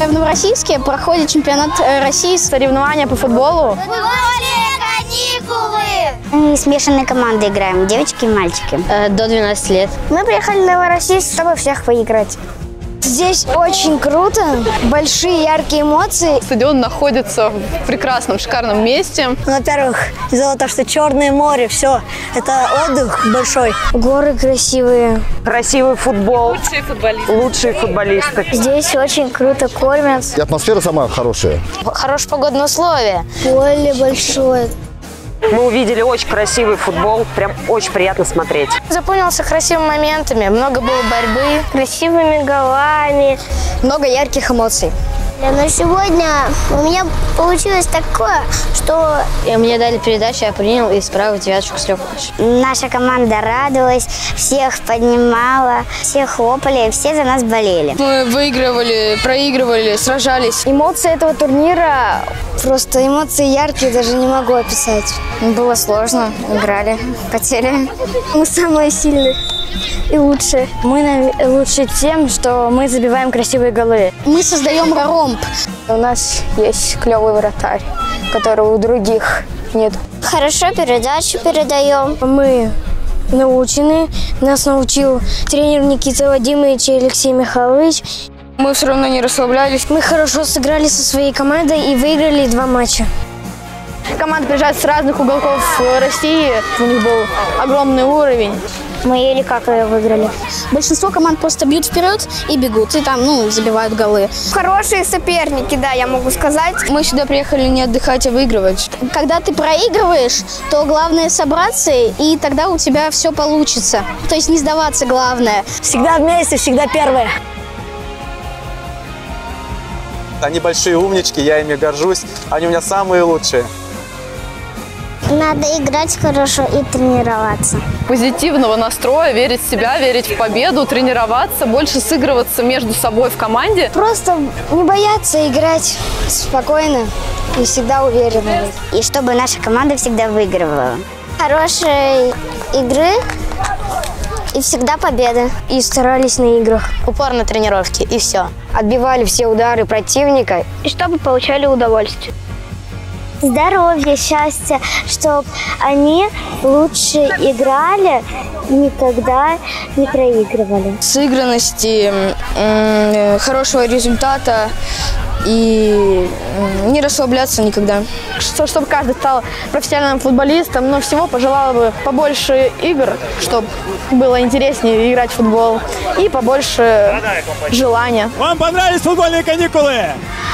в Новороссийске проходит чемпионат России, соревнования по футболу. Мы смешанные команды играем, девочки и мальчики. До 12 лет. Мы приехали в Новороссийск, чтобы всех поиграть. Здесь очень круто, большие яркие эмоции. Стадион находится в прекрасном, шикарном месте. Во-первых, из-за того, что Черное море, все, это отдых большой. Горы красивые. Красивый футбол. Лучшие футболисты. Здесь очень круто кормят. И атмосфера сама хорошая. Хорошие погодные условия. Поле большое. Мы увидели очень красивый футбол, прям очень приятно смотреть. Запомнился красивыми моментами, много было борьбы. Красивыми голами. Много ярких эмоций. Но сегодня у меня получилось такое, что... Мне дали передачу, я принял и справил девяточку с легкой. Наша команда радовалась, всех поднимала, все хлопали, все за нас болели. Мы выигрывали, проигрывали, сражались. Эмоции этого турнира, просто эмоции яркие, даже не могу описать. Было сложно, играли, потели. Мы самые сильные и лучшие. Мы лучше тем, что мы забиваем красивые голы. Мы создаем ромб. У нас есть клевый вратарь, которого у других нет. Хорошо передачу передаем. Мы научены. Нас научил тренер Никита Вадимович и Алексей Михайлович. Мы все равно не расслаблялись. Мы хорошо сыграли со своей командой и выиграли 2 матча. Команда приезжает с разных уголков России. У них был огромный уровень. Мы еле как ее выиграли. Большинство команд просто бьют вперед и бегут, и там, забивают голы. Хорошие соперники, да, я могу сказать. Мы сюда приехали не отдыхать, а выигрывать. Когда ты проигрываешь, то главное собраться, и тогда у тебя все получится. То есть не сдаваться главное. Всегда вместе, всегда первые. Они большие умнички, я ими горжусь. Они у меня самые лучшие. Надо играть хорошо и тренироваться. Позитивного настроя, верить в себя, верить в победу, тренироваться, больше сыгрываться между собой в команде. Просто не бояться играть спокойно и всегда уверенно. И чтобы наша команда всегда выигрывала. Хорошей игры и всегда победы. И старались на играх. Упор на тренировки, и все. Отбивали все удары противника. И чтобы получали удовольствие. Здоровья, счастья, чтобы они лучше играли и никогда не проигрывали. Сыгранности, хорошего результата и не расслабляться никогда. Чтобы каждый стал профессиональным футболистом, но всего пожелала бы побольше игр, чтобы было интереснее играть в футбол, и побольше желания. Вам понравились футбольные каникулы?